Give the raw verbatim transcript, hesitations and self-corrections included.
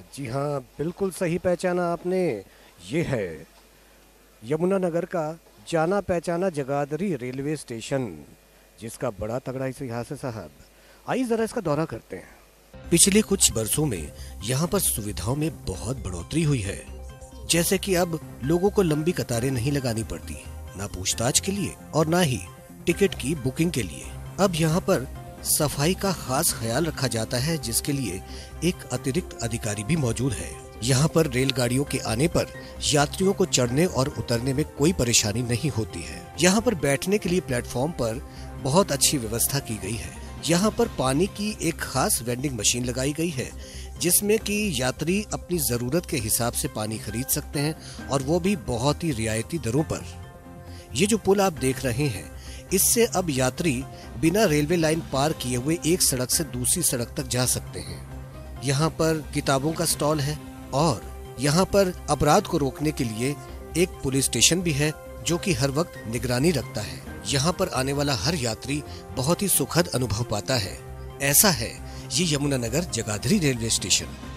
जी हाँ, बिल्कुल सही पहचाना आपने। ये है यमुनानगर का जाना पहचाना जगाधरी रेलवे स्टेशन, जिसका बड़ा तगड़ा इतिहास है साहब। आइए जरा इसका दौरा करते हैं। पिछले कुछ बरसों में यहाँ पर सुविधाओं में बहुत बढ़ोतरी हुई है। जैसे कि अब लोगों को लंबी कतारें नहीं लगानी पड़ती, ना पूछताछ के लिए और ना ही टिकट की बुकिंग के लिए। अब यहाँ पर सफाई का खास ख्याल रखा जाता है, जिसके लिए एक अतिरिक्त अधिकारी भी मौजूद है। यहाँ पर रेलगाड़ियों के आने पर यात्रियों को चढ़ने और उतरने में कोई परेशानी नहीं होती है। यहाँ पर बैठने के लिए प्लेटफॉर्म पर बहुत अच्छी व्यवस्था की गई है। यहाँ पर पानी की एक खास वेंडिंग मशीन लगाई गई है, जिसमें कि यात्री अपनी जरूरत के हिसाब से पानी खरीद सकते हैं, और वो भी बहुत ही रियायती दरों पर। ये जो पुल आप देख रहे हैं, इससे अब यात्री बिना रेलवे लाइन पार किए हुए एक सड़क से दूसरी सड़क तक जा सकते हैं। यहाँ पर किताबों का स्टॉल है और यहाँ पर अपराध को रोकने के लिए एक पुलिस स्टेशन भी है, जो कि हर वक्त निगरानी रखता है। यहाँ पर आने वाला हर यात्री बहुत ही सुखद अनुभव पाता है। ऐसा है ये यमुनानगर जगाधरी रेलवे स्टेशन।